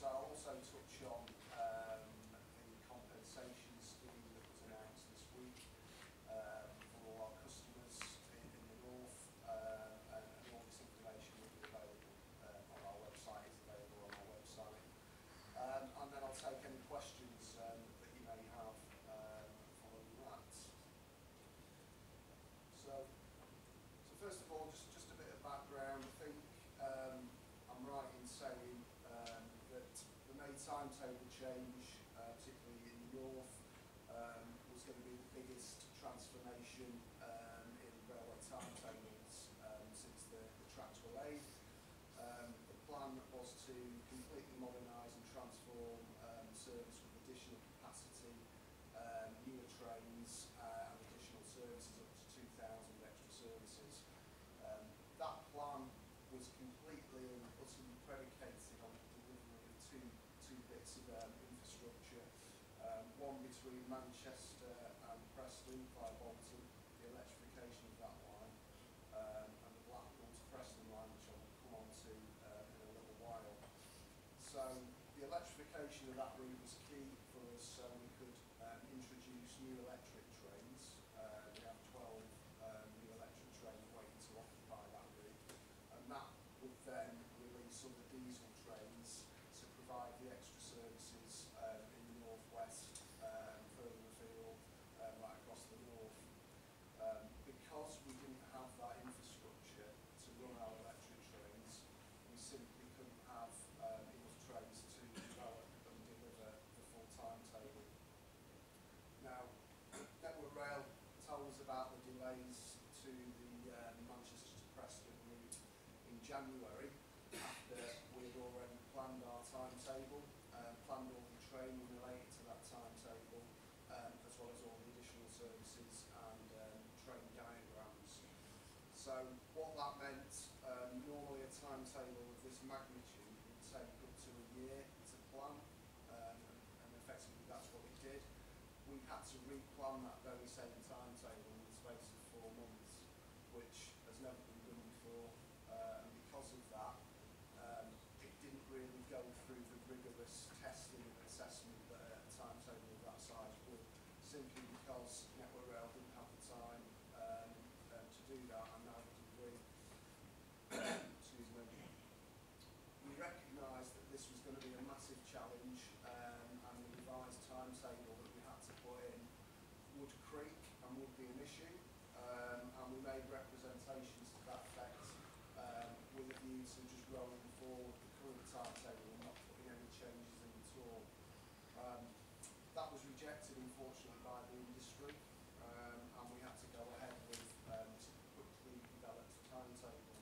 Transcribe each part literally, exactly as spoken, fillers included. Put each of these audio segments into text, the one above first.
so I'll also touch on um, the compensation scheme that was announced this week um, for all our customers in, in the north, uh, and, and all this information will be available uh, on our website, is available on our website. Um, and then I'll take any questions um, that you may have um, following that. So, so first of all, just, just a bit of background. I think um, I'm right in saying um, that the May timetable change, uh, particularly in the north, um, was going to be the biggest transformation um, in railway timetables um, since the, the tracks were laid. Um, the plan was to completely modernise and transform um, service with additional capacity, um, newer trains uh, and additional services, up to two thousand extra services. Um, that plan was completely and utterly predicated on the delivery of two, two bits of um, infrastructure, um, one between Manchester and Preston via Bolton, the electrification of that line, um, and the Blackpool to Preston line, which I will come on to uh, in a little while. So the electrification of that route was key for us, so we could um, introduce new electric trains. Uh, we have twelve um, new electric trains waiting to occupy that route, and that would then release other diesel trains to provide the extra services um, in the northwest, um, further afield, um, right across the north. Um, because we didn't have that infrastructure to run our electric trains, we simply couldn't have um, enough trains to develop and deliver the full timetable. Now, Network Rail told us about the delays to the um, Manchester to Preston route in January, after we had already planned our timetable, uh, planned all the training related to that timetable, um, as well as all the additional services and um, train diagrams. So what that meant, um, normally a timetable of this magnitude would take up to a year to plan, um, and, and effectively that's what it did. We had to replan that very same timetable in the space of four months, which has never been done before, uh, and because of that, um, it didn't really go through the rigorous testing and assessment that a timetable of that size would, simply because Network Rail didn't have the time um, uh, to do that, and neither did we. Excuse me. We recognised that this was going to be a massive challenge, um, and the revised timetable that we had to put in would creak and would be an issue, um, and we made representations to that effect um, with a view to just rolling forward the current timetable and not putting any changes in at all. Um, that was rejected, unfortunately, by the industry, um, and we had to go ahead with um, to quickly develop a timetable.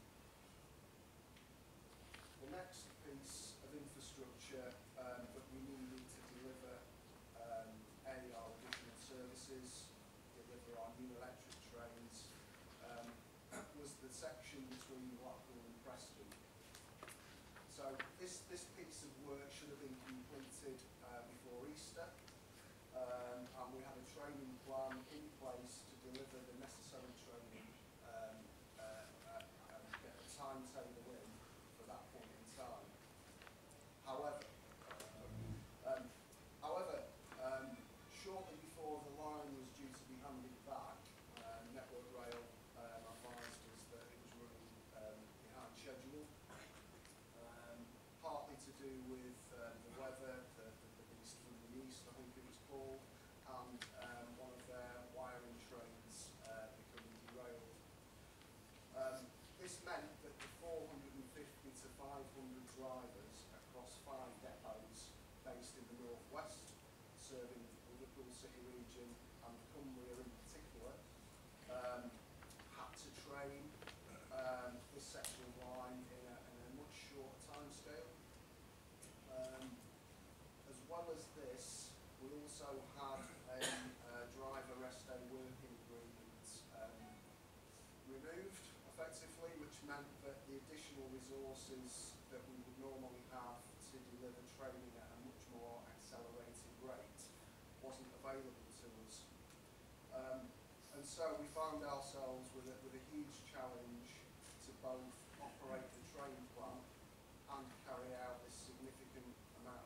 The next piece of infrastructure um, that we needed to deliver um, A, our additional services, deliver our new electric trains, um, was the section between Liverpool and Preston. So this, this piece of work should have been completed uh, before Easter, um, and we had a training plan in place to deliver the necessary training um, uh, uh, and get a timetable in for that point in time. However, um, however, um, shortly before the line was due to be handed back, um, Network Rail um, advised us that it was running um, behind schedule, um, partly to do with um, the weather, the, the, the beast from the east, I think it was called, and um, one of their wiring trains uh, becoming derailed. Um, this meant that the four hundred fifty to five hundred drivers across five depots based in the northwest, serving the Liverpool City region and Cumbria in particular, um, had to train um, this section of line in a, in a much shorter timescale. Um, as well as this, we also had a uh, driver rest day working agreement um, removed effectively, which meant that the additional resources that we would normally have to deliver training at a much more accelerated rate wasn't available to us. Um, and so we found ourselves with a, with a huge challenge to both operate the train plan and carry out this significant amount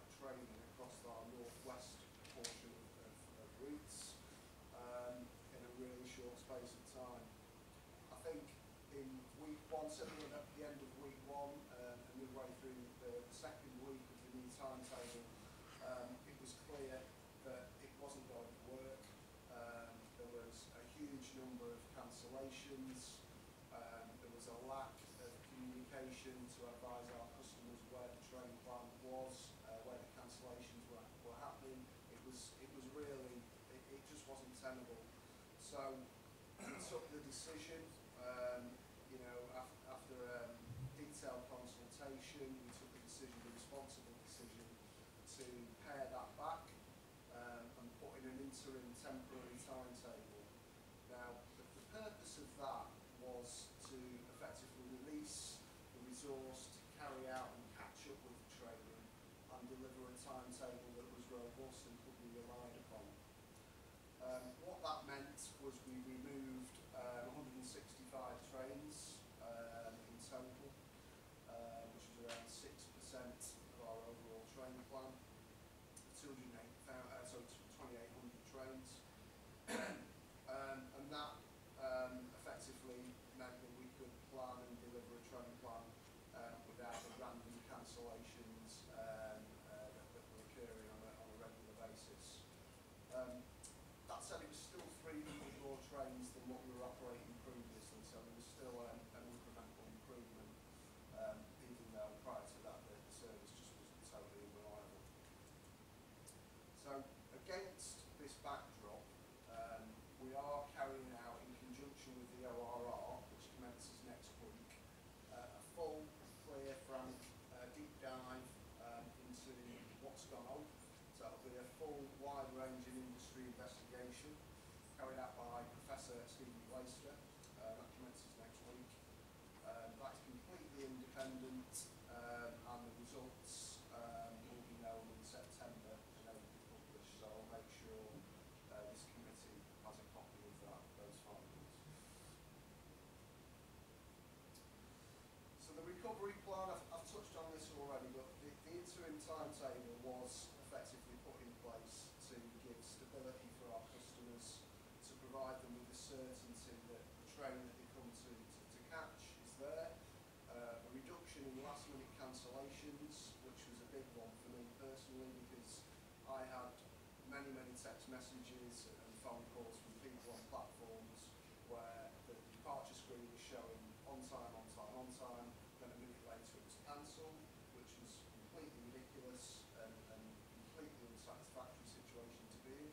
space of time. I think in week one, certainly at the end of week one, um, and midway through the, the second week of the new timetable, um, it was clear that it wasn't going to work. Um, there was a huge number of cancellations. Um, there was a lack of communication to advise our customers where the train plan was, uh, where the cancellations were, were happening. It was, it was really, it, it just wasn't tenable. So we took the decision, um, you know, after, after um, detailed consultation, we took the decision, the responsible decision, to pare that back um, and put in an interim temporary timetable. Now, the, the purpose of that was to effectively release the resource to carry out and catch up with the training and deliver a timetable that was robust and could be relied upon. Um, what that meant was we removed um, one hundred sixty-five trains um, in total, uh, which was around six percent of our overall train plan, two hundred eight, uh, so twenty-eight hundred trains. um, and that um, effectively meant that we could plan and deliver a train plan um, without the random cancellations um, uh, that, that were occurring on a, on a regular basis. Um, that said, it was still three hundred more trains than what we were operating previously, so there was still um, an incremental improvement, um, even though prior to that the, the service just was totally unreliable. So against this backdrop, um, we are carrying out, in conjunction with the O R R, which commences next week, uh, a full, clear, frank, uh, deep dive um, into what's gone on. So it'll be a full, wide-ranging industry investigation carried out by Professor Stephen Glaister. Uh, that commences next week. Um, that's completely independent, um, and the results um, will be known in September and they will be published. So I'll make sure uh, this committee has a copy of that, those findings. So the recovery plan, I've, I've touched on this already, but the, the interim timetable was effectively put in place to give stability for our customers, to provide them with the certainty that the train that they come to, to, to catch is there, uh, a reduction in last minute cancellations, which was a big one for me personally, because I had many, many text messages and phone calls from people on platforms where the departure screen was showing on time, on time, on time, then a minute later it was cancelled, which was completely ridiculous and, and completely unsatisfactory situation to be in.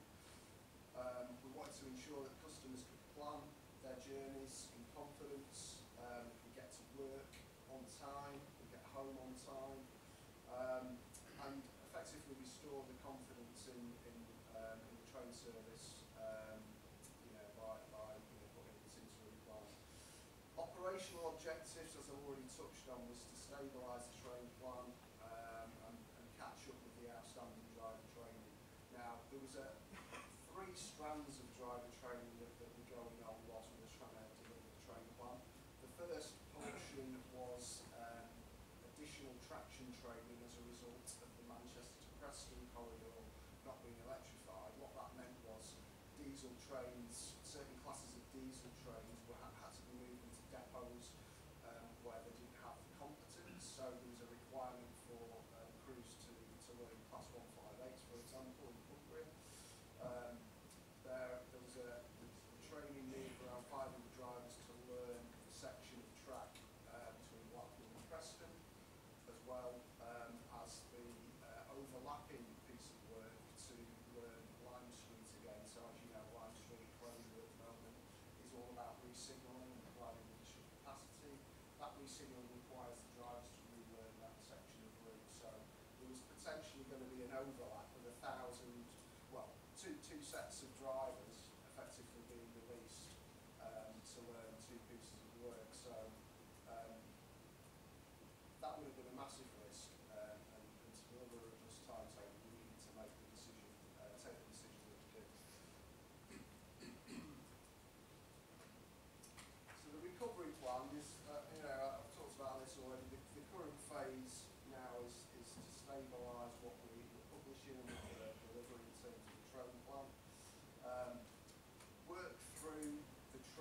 Um, we wanted to ensure that customers could plan their journeys in confidence, um, could get to work on time, could get home on time, um, and effectively restore the confidence in, in, um, in the train service, um, you know, by, by you know, putting this interim plan. Operational objectives, as I've already touched on, was to stabilise the train plan um, and, and catch up with the outstanding driver training. Now, there was a three strands of driver training that, that were going on whilst we were trying to deliver the train plan. The first portion was um, additional traction training as a result of the Manchester to Preston corridor not being electrified. What that meant was diesel trains, certain classes of diesel trains were, had to be moved into depots um, where they didn't have the competence, so there was a requirement for um, crews to, to learn class one fifty-eights, for example, in Cumbria. Um, there, there was a the training need for around five hundred drivers to learn the section of track uh, between Blackpool and Preston, as well um, as the uh, overlapping piece of work to learn Lime Street again. So as you know, Lime Street closure at the moment is all about re-signalling and providing additional capacity. That re-signalling requires the drivers to relearn that section of route. So there was potentially going to be an overlap with a thousand, well, two two sets of drivers effectively being released um, to learn two pieces of work. So um, that would have been a massive risk, um, and, and to deliver a robust timetable, we needed to make the decision, uh, take the decision that we did. So the recovery plan is, uh, you know, I've talked about this already. The, the current phase now is, is to stabilise what we were publishing and what we're delivering in terms of the train plan. Um, work through the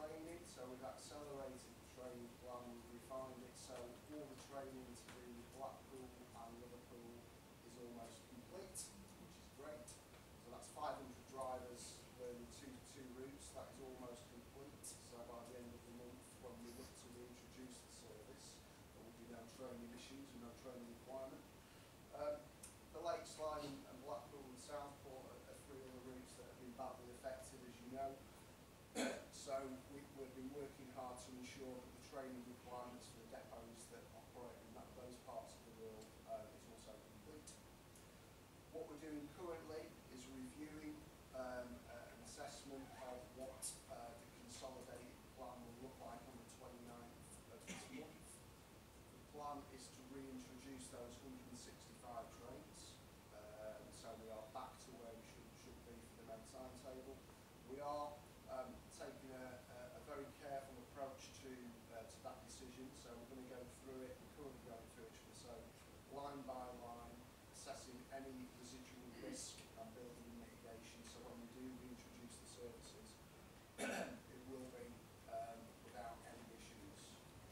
training to do Blackpool and Liverpool is almost complete, which is great. So that's five hundred drivers learning two two routes. That is almost complete. So by the end of the month, when we look to reintroduce the service, there will be no training issues and no training requirement. Um, the Lakes Line and Blackpool and Southport are, are three other routes that have been badly affected, as you know. So we, we've been working hard to ensure that the training requirements for the depots that operate in that, those parts of the world uh, is also complete. What we're doing currently is reviewing um, uh, an assessment of what uh, the consolidated plan will look like on the twenty-ninth of this month. The plan is to reintroduce those one hundred sixty-five trains, uh, so we are back to where we should, should be for the May timetable. We are um, taking a, a, a very careful approach to, uh, to that decision, so we're going to go through it, we're currently going through it, should we say, line by line, assessing any residual risk and building mitigation, so when we do reintroduce the services, it will be um, without any issues.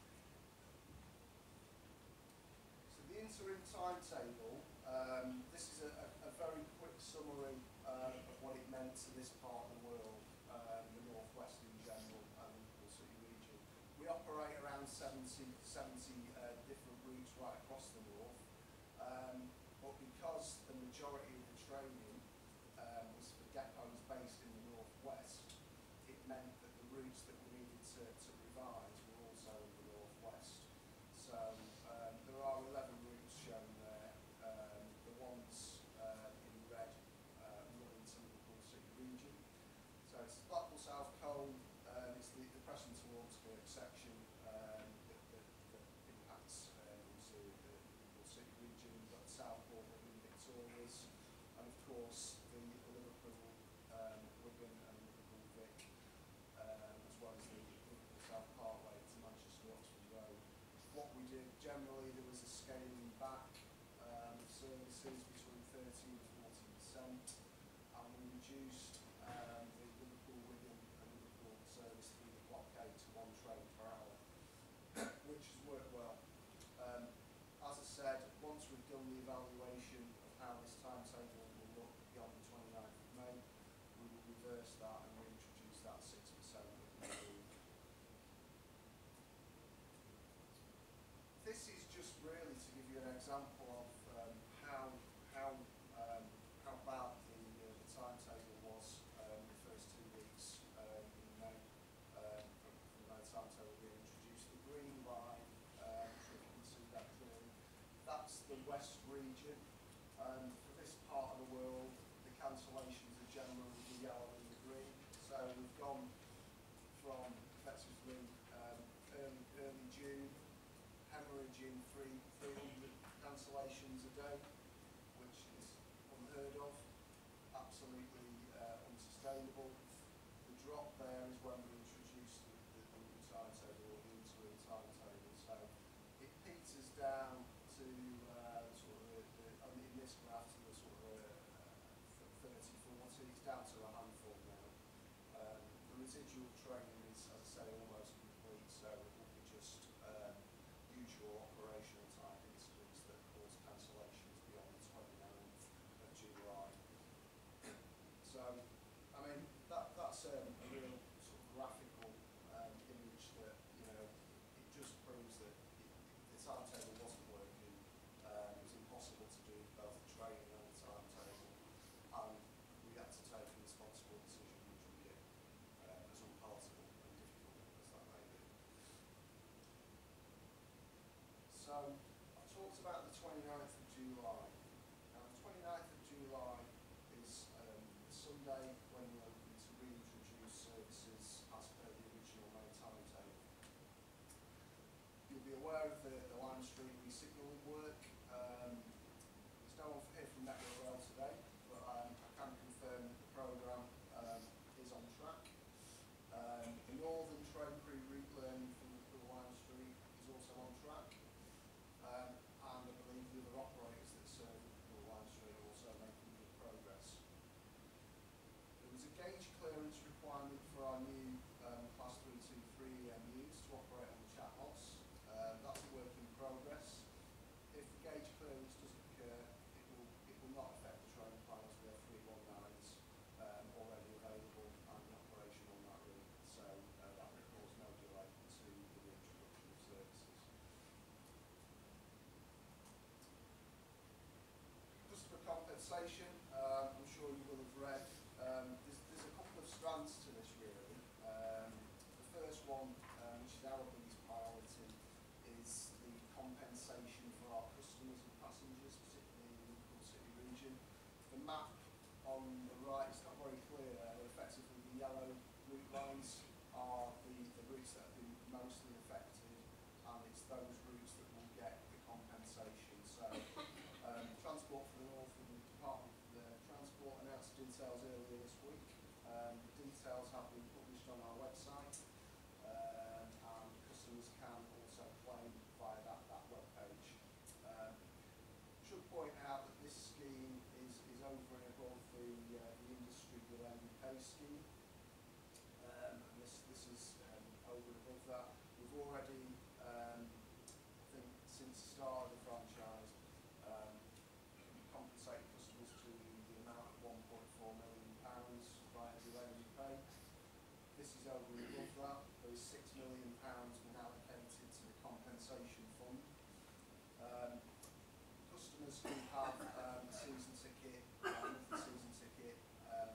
So the interim timetable, um, this is a, a, a very quick summary uh, of what it meant to this part of the world, um, the northwest in general and the Liverpool City region. We operate around seventy, seventy uh, different routes right across the north. Um, but because the majority of the training um, was for depots based in the northwest, it meant that the routes that we needed to, to revise were also in the northwest. So um, there are eleven routes shown there. Um, the ones uh, in red uh, run into the Liverpool City region. So it's Blackpool South Cole, uh, it's the, the Preston towards Foulkes section um, that, that, that impacts um, obviously the Liverpool City region. We've got Southport, Wigan, Victorias, and of course the, the Liverpool, um, Wigan and Liverpool Vic, um, as well as the Liverpool South Parkway to Manchester Oxford Road. What we did generally, there was a scaling back um, of services between thirty and forty percent, and we reduced um, the Liverpool, Wigan and Liverpool service through the blockade to one train per hour, which has worked well. Um, as I said, once we've done the evaluation of how this timetable will look beyond the twenty-ninth of May, we will reverse that and reintroduce that six percent that we moved. This is just really to give you an example of um, how how um, how bad the, uh, the timetable was um, the first two weeks um, in May. Um, from, from the May timetable being introduced, the green line, um, if you can see that clearly, that's the west region. Um, for this part of the world, the cancellations are generally the yellow and the green. So we've gone from effectively um, early, early June, hemorrhaging three, three hundred cancellations a day, which is unheard of, absolutely uh, unsustainable. The drop there is when we introduced the, the, the new timetable or the interim timetable. So it peters down to uh, sort of the, the, I mean, in this graph to the sort of uh, thirty, forty. It's down to a handful now. Um, the residual training is, as I say, almost complete. So it will be just um, usual operational type incidents that cause cancellations beyond the twenty-ninth of July. So, I mean, that, that's um, a real sort of graphical um, image that, you know, it just proves that it, the timetable wasn't working. Um, it was impossible to do both the training and the timetable, and we had to take a responsible decision which we did, uh, as unpalatable and difficult as that may be. So, I've talked about the twenty-ninth of July. Now, the twenty-ninth of July is um, the Sunday when we're looking to reintroduce services as per the original May timetable. You'll be aware of the, the Lime Street re-signalling work. Um, there's no one here from Network Rail today, but um, I can confirm that the programme um, is on track. Um, the Northern train crew route learning from the Lime Street is also on track. Um, and I believe the other operators that serve the Line Street are also making good progress. There was a gauge clearance requirement for our new um, Class three two three E M Us to operate on the Chatmoss. Um, that's a work in progress. compensation for our customers and passengers, particularly in the Liverpool City region. The map on the right is not very clear there, but effectively the yellow route lines are the, the routes that have been mostly affected, and it's those routes that will get the compensation. So um, Transport for the North and the Department for the Transport announced details earlier this week. Um, the details have been published on our website, um, and customers can also claim via that, that web page. Um, should point out that this scheme is, is over and above the, uh, the industry blended pay scheme. Um, and this, this is um, over and above that. We've already, um, I think, since the start of the franchise, um, compensated customers to the amount of one point four million pounds via blended pay. This is over and above that. There is six million pounds been allocated to the compensation fund. Um, customers who have um, a season ticket, a monthly season ticket, um,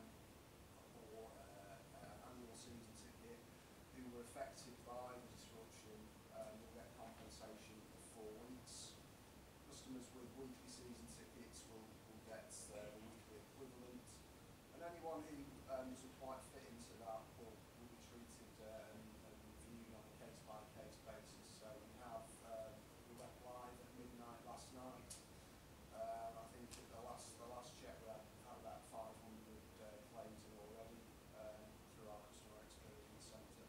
or uh, uh, annual season ticket, who were affected by the disruption um, will get compensation for four weeks. Customers with weekly season tickets will, will get uh, the weekly equivalent, and anyone who um, doesn't quite fit into that will, will be treated uh, and, and reviewed on a case-by-case basis. So we have um, we went live at midnight last night. Um, I think at the last the last check we had, had about five hundred uh, claims in already um, through our customer experience centre.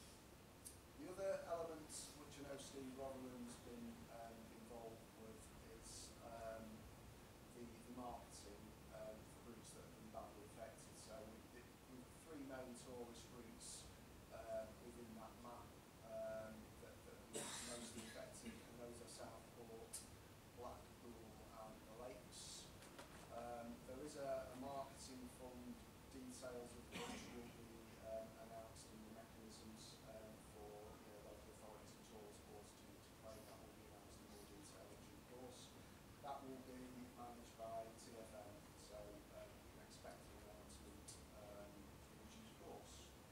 The other element which I know Cllr Ron Abby's been um, involved with is um, the, the marketing um, for routes that have been badly affected. So we have three main tourist routes um, within that map um, that, that are mostly affected, and those are Southport, Blackpool and the Lakes. Um, there is a, a marketing fund, details of which will be um, announced in the mechanisms um, for you know, local authorities and tourist boards to, to claim. That will be announced in more detail in due course. That will be managed by T F M, so um, you can expect an announcement um, in due course.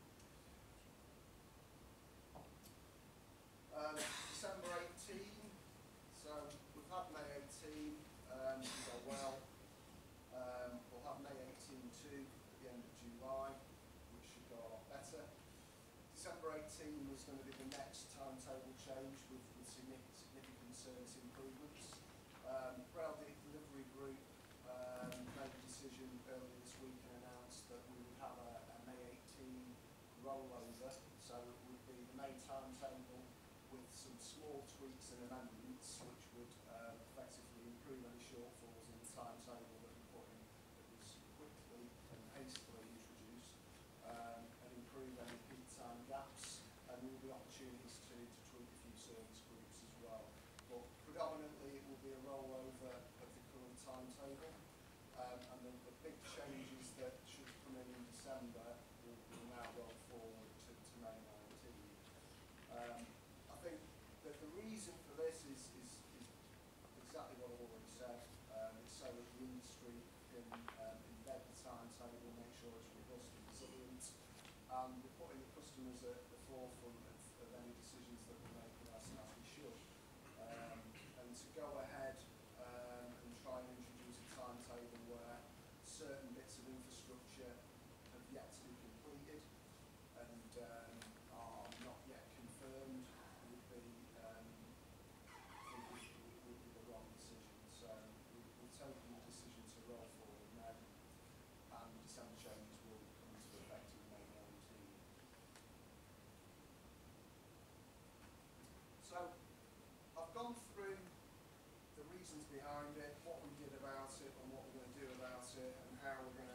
Um, December eighteenth, so we've had May eighteenth, um, to go well. Um, we'll have May eighteenth too at the end of July, which should go a lot better. December eighteenth is going to be the next timetable change with, with significant, significant service improvements. Um, Rail Delivery Group um, made a decision earlier this week and announced that we would have a, a May eighteenth rollover, so it would be the May timetable with some small tweaks and amendments which would um, effectively improve any shortfalls in the timetable that we put in that was quickly and hastily introduced, um, and improve any peak time gaps, and there will be opportunities to, to tweak a few service groups as well. But predominantly it will be a rollover of the current timetable, um, and the, the big changes that should come in in December will, will now roll forward to, to May nineteenth. Um, I think that the reason for this is, is, is exactly what I've already said. Um, it's so that the industry can um, embed the timetable, make sure it's robust and resilient, and we're putting the customers at the forefront of, of any decisions that we're making as, as we should. Um, and to go ahead um, and try and introduce a timetable where certain bits of infrastructure have yet to be completed and um, are not yet confirmed would be, um, I think would, would, would be the wrong decision. So we, we've taken the decision to roll forward now, and December changes will come into effect in May nineteenth. So I've gone through the reasons behind it, what we did about it and what we're going to do about it, and how we're going to